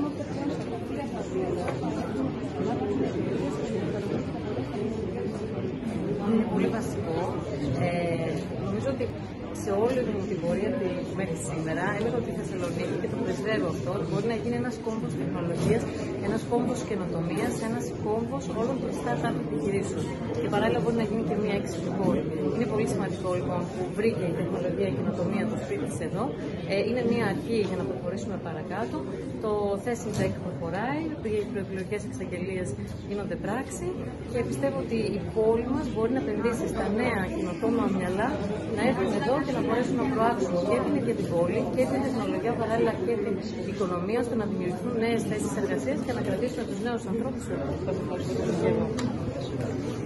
Είναι πολύ βασικό. Νομίζω ότι σε όλη την πορεία μέχρι σήμερα έλεγα ότι η Θεσσαλονίκη, και το πρεσβεύω αυτό, μπορεί να γίνει ένας κόμβος τεχνολογίας, ένας κόμβος καινοτομίας, ένας κόμβος όλων των startup επιχειρήσεων. Και παράλληλα μπορεί να γίνει και μια έξυπνη πόλη. Είναι πολύ σημαντικό λοιπόν που βρήκε η τεχνολογία και η καινοτομία το σπίτι της εδώ. Είναι μια αρχή για να προχωρήσουμε παρακάτω. Το Thessing Tech προχωράει, οι προεκλογικές εξαγγελίες γίνονται πράξη και πιστεύω ότι η πόλη μας μπορεί να επενδύσει στα νέα καινοτόμα μυαλά, να έρθουν εδώ και να μπορέσουν να προάξουν και την πόλη και την τεχνολογία, παράλληλα και την οικονομία, ώστε να δημιουργηθούν νέες θέσεις εργασίας και να κρατήσουμε τους νέους ανθρώπους εδώ.